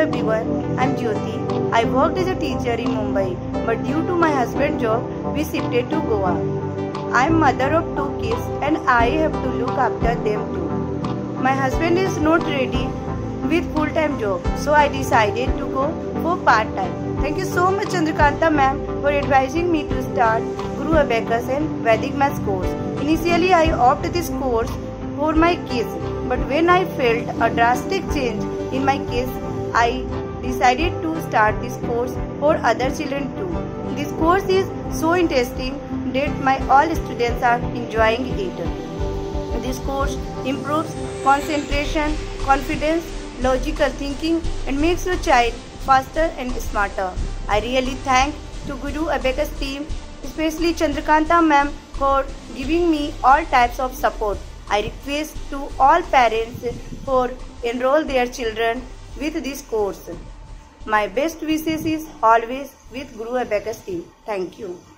everyone, I am Jyoti. I worked as a teacher in Mumbai, but due to my husband's job, we shifted to Goa. I am mother of 2 kids and I have to look after them too. My husband is not ready with full-time job, so I decided to go for part-time. Thank you so much Chandrakanta ma'am for advising me to start Guru Abacus and Vedic Maths course. Initially I opted this course for my kids, but when I felt a drastic change in my kids, I decided to start this course for other children too. This course is so interesting that my all students are enjoying it. This course improves concentration, confidence, logical thinking and makes your child faster and smarter. I really thank to Guru Abacus team, especially Chandrakanta ma'am, for giving me all types of support. I request to all parents for enroll their children with this course. My best wishes is always with Guru Abacus team. Thank you.